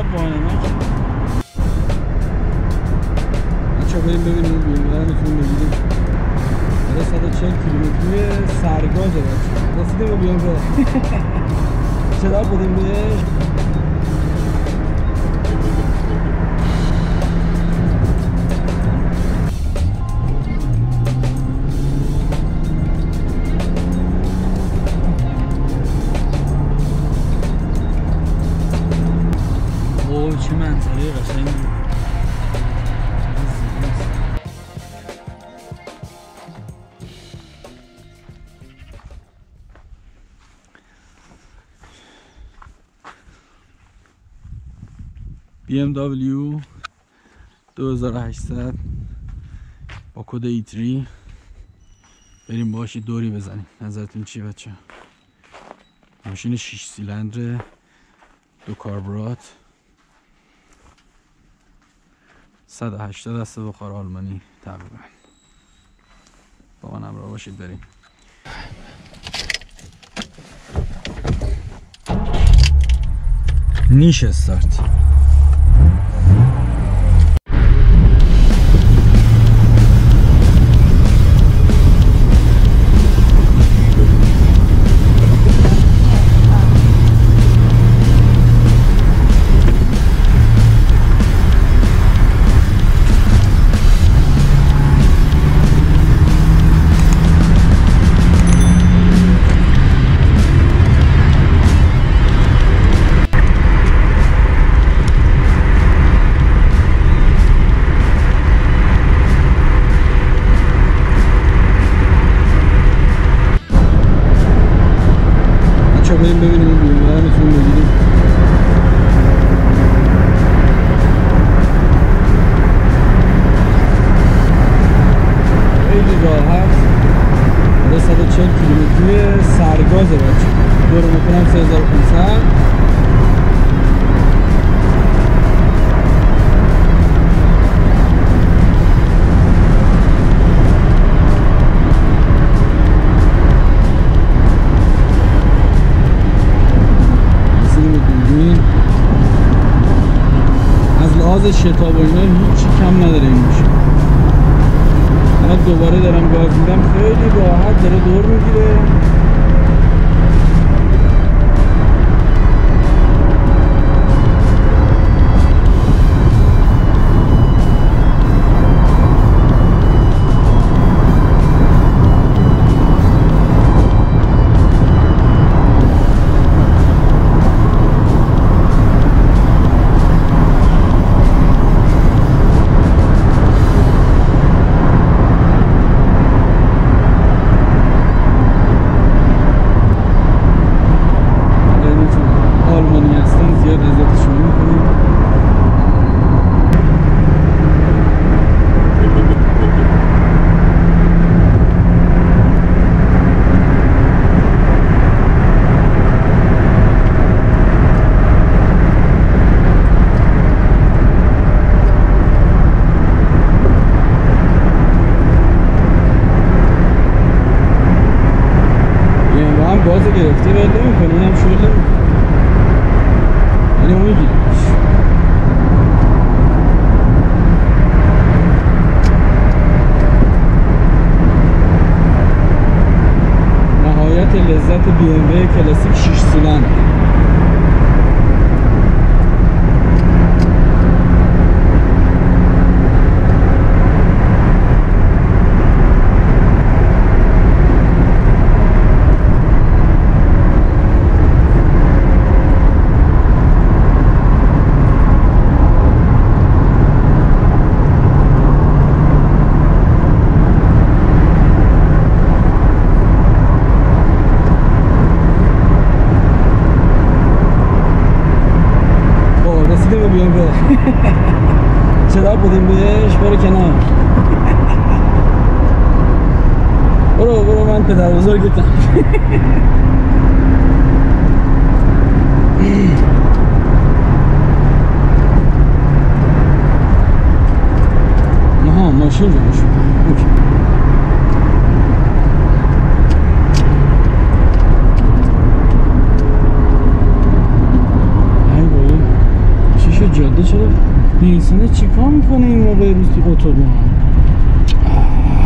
چقدر بانمک. بچه بریم ببینیم این بیمه رو میتونیم بگیریم. داره 140 کیلومتری سرگازه بچه. رسیدیم به بیمه. چرا بودیم بهش؟ چه منظره قشنگی. BMW 2800 با کد E3 بریم باهاش دوری بزنیم. نظرتون چیه بچه؟ ماشین 6 سیلندر، 2 کاربرات، 180 دست بخار آلمانی تقریبا. با من همراه باشید بریم. نیش استارت. بریم ببینیم این بیمه رو میتونیم بگیریم. خیلی راحت. داره 140 کیلومتری سرگازه بچه. دور میکنم 3500. از لحاظ شتاب و اینا هیچی کم نداره این ماشین. حالا دوباره دارم گاز میدم، خیلی راحت داره دور میگیره. باز گرفته ول نمی‌کنه، اونم شل نمی‌کنه. یعنی میگیره. نهایت لذت BMW کلاسیک 6 سیلندر. چرا بودیم بهش؟ برو کنار. برو من پدر بزرگتم. آها ماشین رو بشون. اوکی. ای بابا چی شد؟ چرا نیسانه چیکار میکنه این موقع روز تو اتوبان؟